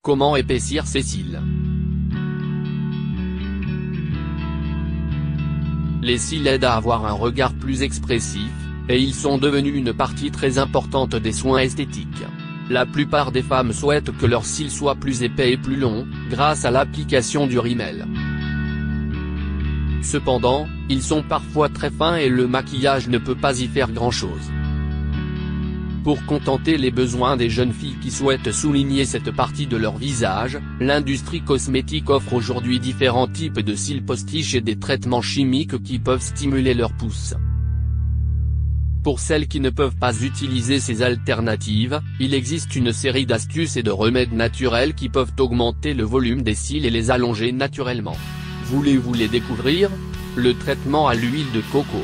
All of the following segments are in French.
Comment épaissir ses cils? Les cils aident à avoir un regard plus expressif, et ils sont devenus une partie très importante des soins esthétiques. La plupart des femmes souhaitent que leurs cils soient plus épais et plus longs, grâce à l'application du rímel. Cependant, ils sont parfois très fins et le maquillage ne peut pas y faire grand-chose. Pour contenter les besoins des jeunes filles qui souhaitent souligner cette partie de leur visage, l'industrie cosmétique offre aujourd'hui différents types de cils postiches et des traitements chimiques qui peuvent stimuler leur pousse. Pour celles qui ne peuvent pas utiliser ces alternatives, il existe une série d'astuces et de remèdes naturels qui peuvent augmenter le volume des cils et les allonger naturellement. Voulez-vous les découvrir? Le traitement à l'huile de coco.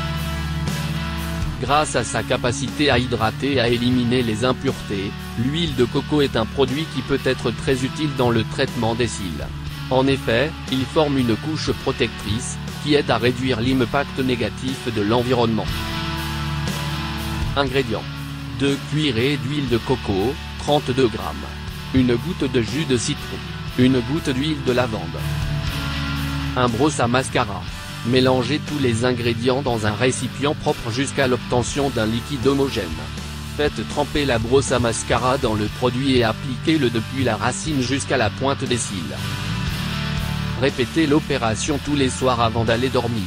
Grâce à sa capacité à hydrater et à éliminer les impuretés, l'huile de coco est un produit qui peut être très utile dans le traitement des cils. En effet, il forme une couche protectrice, qui aide à réduire l'impact négatif de l'environnement. Ingrédients. 2 cuillerées d'huile de coco, 32 g. Une goutte de jus de citron. Une goutte d'huile de lavande. Un brosse à mascara. Mélangez tous les ingrédients dans un récipient propre jusqu'à l'obtention d'un liquide homogène. Faites tremper la brosse à mascara dans le produit et appliquez-le depuis la racine jusqu'à la pointe des cils. Répétez l'opération tous les soirs avant d'aller dormir.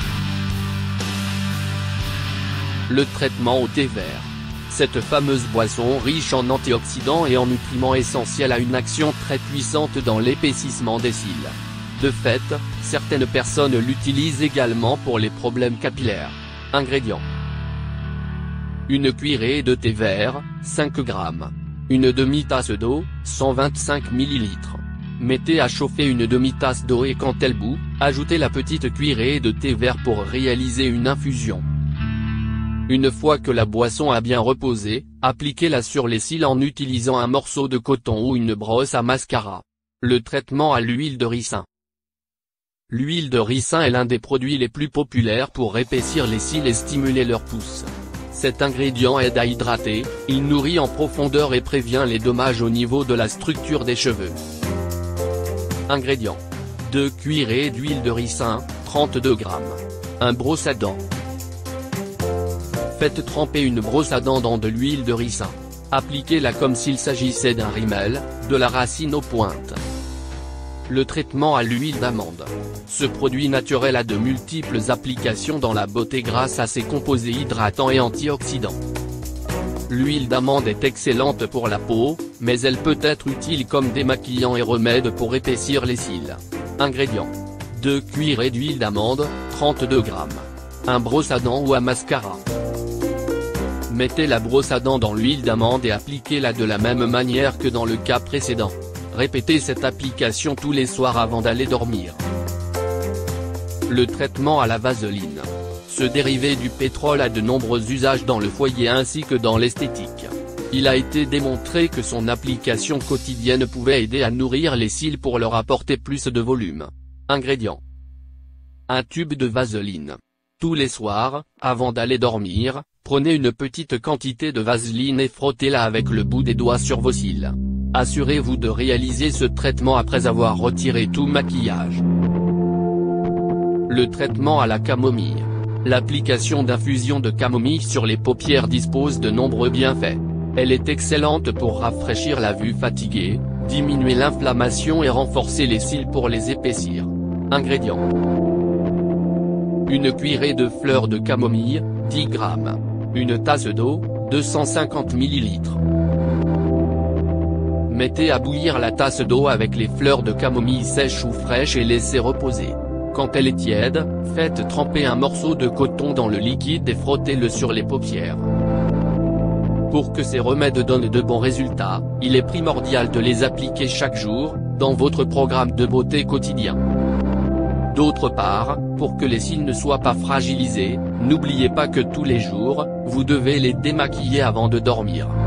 Le traitement au thé vert. Cette fameuse boisson riche en antioxydants et en nutriments essentiels a une action très puissante dans l'épaississement des cils. De fait, certaines personnes l'utilisent également pour les problèmes capillaires. Ingrédients. Une cuillerée de thé vert, 5 g. Une demi-tasse d'eau, 125 ml. Mettez à chauffer une demi-tasse d'eau et quand elle bout, ajoutez la petite cuillerée de thé vert pour réaliser une infusion. Une fois que la boisson a bien reposé, appliquez-la sur les cils en utilisant un morceau de coton ou une brosse à mascara. Le traitement à l'huile de ricin. L'huile de ricin est l'un des produits les plus populaires pour épaissir les cils et stimuler leur pousse. Cet ingrédient aide à hydrater, il nourrit en profondeur et prévient les dommages au niveau de la structure des cheveux. Ingrédients. 2 cuillerées d'huile de ricin, 32 g. Un brosse à dents. Faites tremper une brosse à dents dans de l'huile de ricin. Appliquez-la comme s'il s'agissait d'un rímel, de la racine aux pointes. Le traitement à l'huile d'amande. Ce produit naturel a de multiples applications dans la beauté grâce à ses composés hydratants et antioxydants. L'huile d'amande est excellente pour la peau, mais elle peut être utile comme démaquillant et remède pour épaissir les cils. Ingrédients. 2 cuillerées d'huile d'amande, 32 g. Un brosse à dents ou à mascara. Mettez la brosse à dents dans l'huile d'amande et appliquez-la de la même manière que dans le cas précédent. Répétez cette application tous les soirs avant d'aller dormir. Le traitement à la vaseline. Ce dérivé du pétrole a de nombreux usages dans le foyer ainsi que dans l'esthétique. Il a été démontré que son application quotidienne pouvait aider à nourrir les cils pour leur apporter plus de volume. Ingrédients. Un tube de vaseline. Tous les soirs, avant d'aller dormir, prenez une petite quantité de vaseline et frottez-la avec le bout des doigts sur vos cils. Assurez-vous de réaliser ce traitement après avoir retiré tout maquillage. Le traitement à la camomille. L'application d'infusion de camomille sur les paupières dispose de nombreux bienfaits. Elle est excellente pour rafraîchir la vue fatiguée, diminuer l'inflammation et renforcer les cils pour les épaissir. Ingrédients. Une cuillerée de fleurs de camomille, 10 g. Une tasse d'eau, 250 ml. Mettez à bouillir la tasse d'eau avec les fleurs de camomille sèches ou fraîches et laissez reposer. Quand elle est tiède, faites tremper un morceau de coton dans le liquide et frottez-le sur les paupières. Pour que ces remèdes donnent de bons résultats, il est primordial de les appliquer chaque jour, dans votre programme de beauté quotidien. D'autre part, pour que les cils ne soient pas fragilisés, n'oubliez pas que tous les jours, vous devez les démaquiller avant de dormir.